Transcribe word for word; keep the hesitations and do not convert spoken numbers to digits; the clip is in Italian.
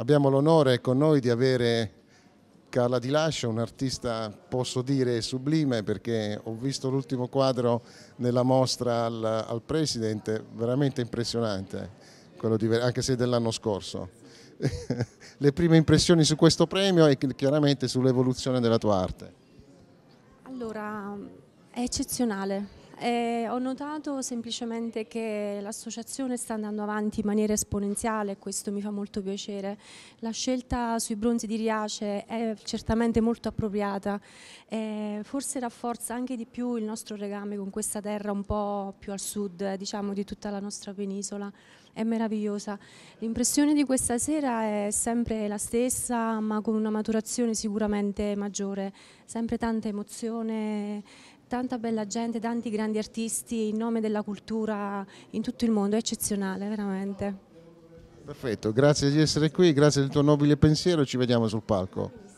abbiamo l'onore con noi di avere Carla Di Lascio, un artista, posso dire, sublime, perché ho visto l'ultimo quadro nella mostra al, al Presidente, veramente impressionante, quello di, anche se dell'anno scorso. Le prime impressioni su questo premio e chiaramente sull'evoluzione della tua arte. Allora, è eccezionale. Eh, ho notato semplicemente che l'associazione sta andando avanti in maniera esponenziale e questo mi fa molto piacere. La scelta sui bronzi di Riace è certamente molto appropriata, eh, forse rafforza anche di più il nostro legame con questa terra un po' più al sud, diciamo, di tutta la nostra penisola. È meravigliosa. L'impressione di questa sera è sempre la stessa, ma con una maturazione sicuramente maggiore, sempre tanta emozione, tanta bella gente, tanti grandi artisti in nome della cultura in tutto il mondo, è eccezionale, veramente. Perfetto, grazie di essere qui, grazie del tuo nobile pensiero, ci vediamo sul palco.